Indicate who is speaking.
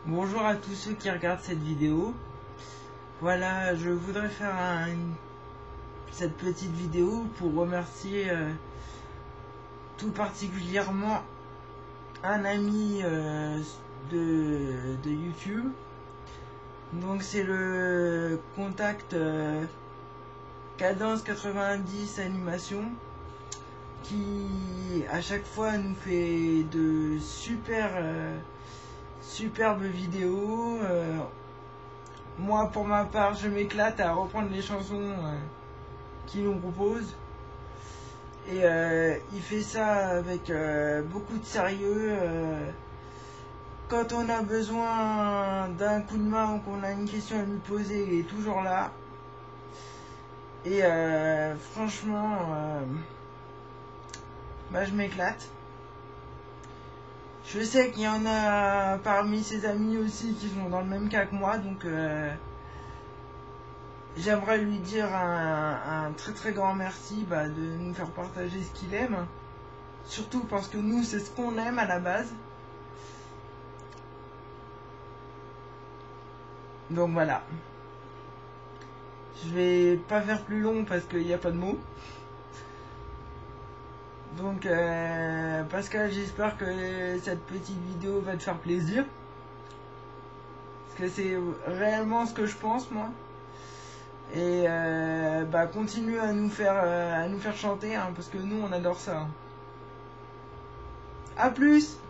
Speaker 1: Bonjour à tous ceux qui regardent cette vidéo. Voilà, je voudrais faire cette petite vidéo pour remercier tout particulièrement un ami de YouTube. Donc c'est le contact Cadence 90 Animation qui à chaque fois nous fait de superbes vidéos. Moi pour ma part je m'éclate à reprendre les chansons qu'il nous propose et il fait ça avec beaucoup de sérieux. Quand on a besoin d'un coup de main ou qu'on a une question à lui poser, il est toujours là. Et franchement, je m'éclate. Je sais qu'il y en a parmi ses amis aussi qui sont dans le même cas que moi, donc j'aimerais lui dire un très grand merci de nous faire partager ce qu'il aime. Surtout parce que nous, c'est ce qu'on aime à la base. Donc voilà. Je vais pas faire plus long parce qu'il n'y a pas de mots. Donc Pascal, j'espère que cette petite vidéo va te faire plaisir. Parce que c'est réellement ce que je pense moi. Et continue à nous faire chanter, hein, parce que nous on adore ça. A plus!